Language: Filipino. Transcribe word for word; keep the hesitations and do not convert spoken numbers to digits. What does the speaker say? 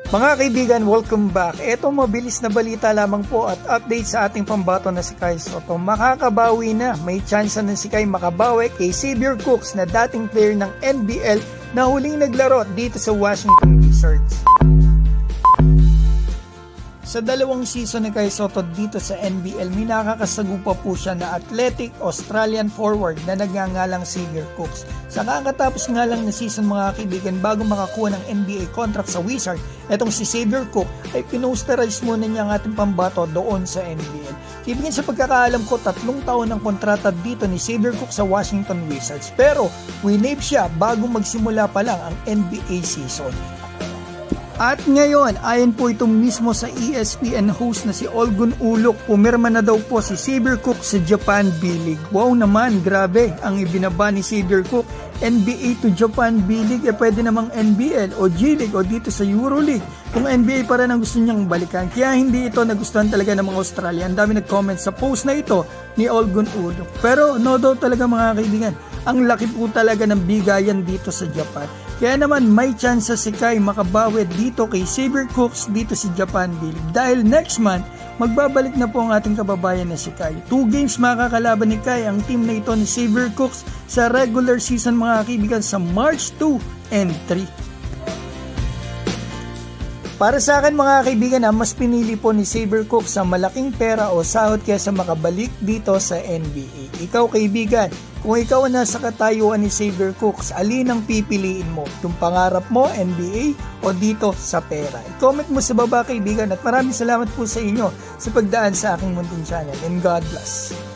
Mga kaibigan, welcome back. Ito mabilis na balita lamang po at update sa ating pambato na si Kai Sotto. Makakabawi na, may chance na si Kai makabawi kay Xavier Cooks na dating player ng N B L na huling naglaro dito sa Washington Wizards. Sa dalawang season ni Kai Sotto dito sa N B L, may nakakasagupa po siya na athletic Australian forward na nagngangalang Xavier Cooks. Sa kakatapos nga lang na season mga kaibigan, bago makakuha ng N B A contract sa Wizard, etong si Xavier Cooks ay pinosterize muna niya ang ating pambato doon sa N B L. Kaibigan, sa pagkakaalam ko, tatlong taon ang kontrata dito ni Xavier Cooks sa Washington Wizards. Pero winave siya bago magsimula pa lang ang N B A season. At ngayon, ayon po itong mismo sa E S P N host na si Olgun Ulok, pumirma na daw po si Xavier Cooks sa Japan B-League. Wow naman, grabe ang ibinaba ni Xavier Cooks. N B A to Japan B-League, eh pwede namang N B L o G-League o dito sa EuroLeague. Kung N B A pa rin ang gusto niyang balikan, kaya hindi ito nagustuhan talaga ng mga Australian. Ang dami nag-comment sa post na ito ni Olgun Ulok. Pero no daw talaga mga kaibigan, ang laki po talaga ng bigayan dito sa Japan. Kaya naman may chance si Kai makabawi dito kay Xavier Cooks dito sa Japan B-League. Dahil next month, magbabalik na po ang ating kababayan na si Kai. Two games makakalaban ni Kai ang team na ito ni Xavier Cooks sa regular season mga kaibigan sa March two and three. Para sa akin mga kaibigan, mas pinili po ni Xavier Cooks sa malaking pera o sahod kaysa makabalik dito sa N B A. Ikaw kaibigan, kung ikaw ang nasa katayuan ni Xavier Cooks, alin ang pipiliin mo? Yung pangarap mo, N B A o dito sa pera? I-comment mo sa baba kaibigan at maraming salamat po sa inyo sa pagdaan sa aking munting channel, and God bless.